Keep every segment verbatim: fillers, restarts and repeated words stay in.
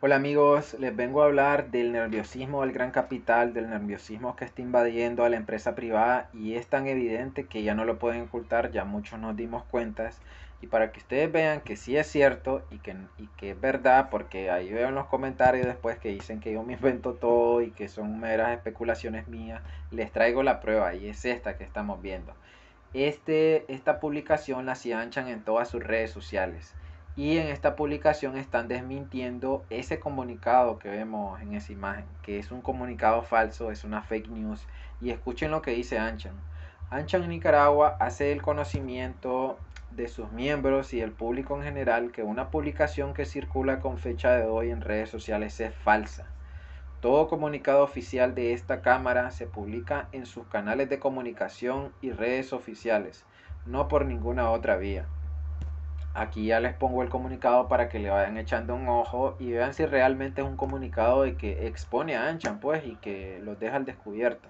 Hola amigos, les vengo a hablar del nerviosismo del gran capital, del nerviosismo que está invadiendo a la empresa privada y es tan evidente que ya no lo pueden ocultar, ya muchos nos dimos cuentas. Y para que ustedes vean que sí es cierto y que, y que es verdad, porque ahí veo en los comentarios después que dicen que yo me invento todo y que son meras especulaciones mías, les traigo la prueba y es esta que estamos viendo. Este, esta publicación la anchan en todas sus redes sociales y en esta publicación están desmintiendo ese comunicado que vemos en esa imagen, que es un comunicado falso, es una fake news. Y escuchen lo que dice Anchan. Anchan Nicaragua hace el conocimiento de sus miembros y del público en general que una publicación que circula con fecha de hoy en redes sociales es falsa. Todo comunicado oficial de esta Cámara se publica en sus canales de comunicación y redes oficiales, no por ninguna otra vía. Aquí ya les pongo el comunicado para que le vayan echando un ojo y vean si realmente es un comunicado de que expone a Anchan, pues, y que los deja al descubierto.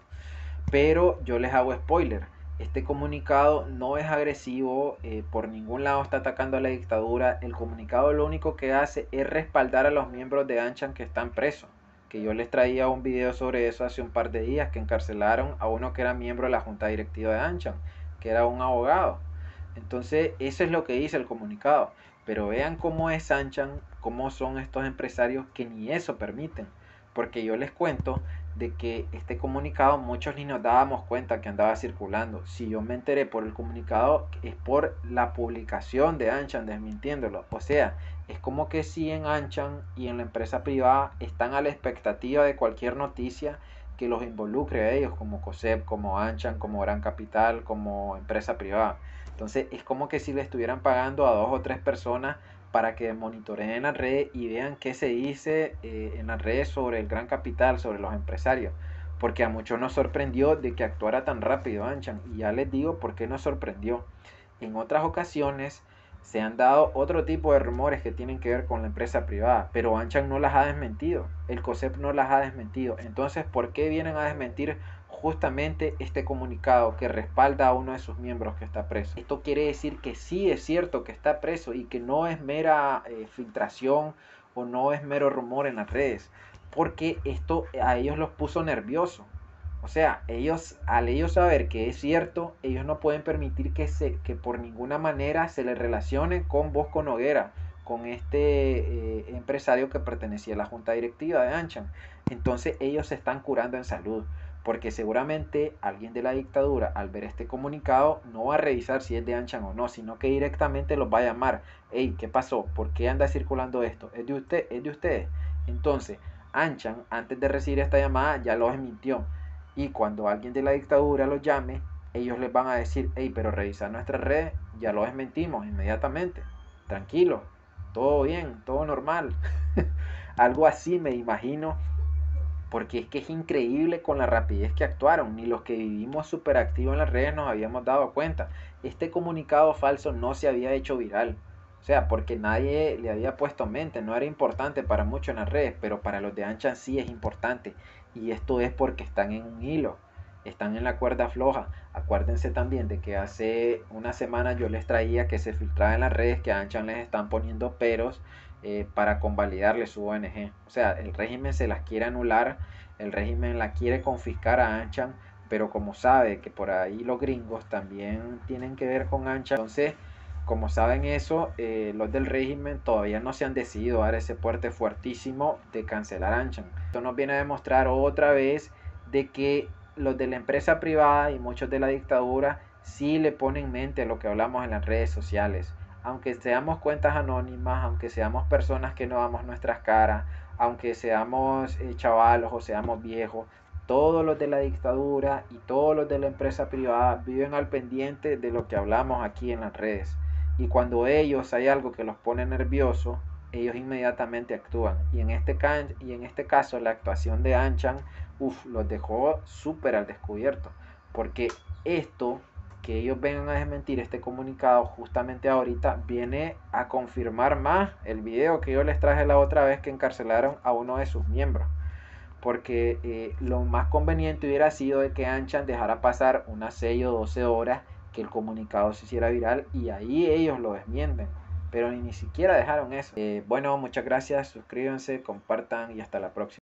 Pero yo les hago spoiler. Este comunicado no es agresivo, eh, por ningún lado está atacando a la dictadura. El comunicado lo único que hace es respaldar a los miembros de Anchan que están presos. Que yo les traía un video sobre eso hace un par de días, que encarcelaron a uno que era miembro de la junta directiva de Anchan, que era un abogado. Entonces, eso es lo que dice el comunicado. Pero vean cómo es Anchan, cómo son estos empresarios que ni eso permiten. Porque yo les cuento de que este comunicado muchos ni nos dábamos cuenta que andaba circulando. Si yo me enteré por el comunicado es por la publicación de Anchan desmintiéndolo. O sea, es como que si en Anchan y en la empresa privada están a la expectativa de cualquier noticia que los involucre a ellos, como COSEP, como Anchan, como Gran Capital, como empresa privada. Entonces es como que si le estuvieran pagando a dos o tres personas para que monitoreen la red y vean qué se dice eh, en las redes sobre el gran capital, sobre los empresarios. Porque a muchos nos sorprendió de que actuara tan rápido Anchan. Y ya les digo por qué nos sorprendió. En otras ocasiones se han dado otro tipo de rumores que tienen que ver con la empresa privada, pero Anchan no las ha desmentido, el COSEP no las ha desmentido. Entonces, ¿por qué vienen a desmentir justamente este comunicado que respalda a uno de sus miembros que está preso? Esto quiere decir que sí es cierto que está preso y que no es mera eh, filtración o no es mero rumor en las redes, porque esto a ellos los puso nerviosos. O sea, ellos, al ellos saber que es cierto, ellos no pueden permitir que, se, que por ninguna manera se les relacione con Bosco Noguera, con este eh, empresario que pertenecía a la junta directiva de Anchan. Entonces ellos se están curando en salud, porque seguramente alguien de la dictadura al ver este comunicado no va a revisar si es de Anchan o no, sino que directamente los va a llamar. Hey, ¿qué pasó? ¿Por qué anda circulando esto? ¿Es de usted? ¿Es de ustedes? Entonces, Anchan, antes de recibir esta llamada, ya los mintió. Y cuando alguien de la dictadura los llame, ellos les van a decir, hey, pero revisar nuestras redes, ya lo desmentimos inmediatamente. Tranquilo, todo bien, todo normal. Algo así me imagino, porque es que es increíble con la rapidez que actuaron. Ni los que vivimos súper activos en las redes nos habíamos dado cuenta. Este comunicado falso no se había hecho viral. O sea, porque nadie le había puesto mente, no era importante para muchos en las redes, pero para los de Anchan sí es importante. Y esto es porque están en un hilo, están en la cuerda floja. Acuérdense también de que hace una semana yo les traía que se filtraba en las redes que a Anchan les están poniendo peros eh, para convalidarle su O N G. O sea, el régimen se las quiere anular, el régimen la quiere confiscar a Anchan, pero como sabe que por ahí los gringos también tienen que ver con Anchan, entonces como saben eso, eh, los del régimen todavía no se han decidido a dar ese puerte fuertísimo de cancelar Anchan. Esto nos viene a demostrar otra vez de que los de la empresa privada y muchos de la dictadura sí le ponen mente a lo que hablamos en las redes sociales. Aunque seamos cuentas anónimas, aunque seamos personas que no damos nuestras caras, aunque seamos eh, chavalos o seamos viejos, todos los de la dictadura y todos los de la empresa privada viven al pendiente de lo que hablamos aquí en las redes. Y cuando ellos hay algo que los pone nerviosos, ellos inmediatamente actúan. Y en este, y en este caso la actuación de Anchan, uf, los dejó súper al descubierto. Porque esto que ellos vengan a desmentir este comunicado justamente ahorita viene a confirmar más el video que yo les traje la otra vez que encarcelaron a uno de sus miembros. Porque eh, lo más conveniente hubiera sido de que Anchan dejara pasar unas seis o doce horas que el comunicado se hiciera viral y ahí ellos lo desmienten. pero ni siquiera dejaron eso. Eh, bueno, muchas gracias, suscríbanse, compartan y hasta la próxima.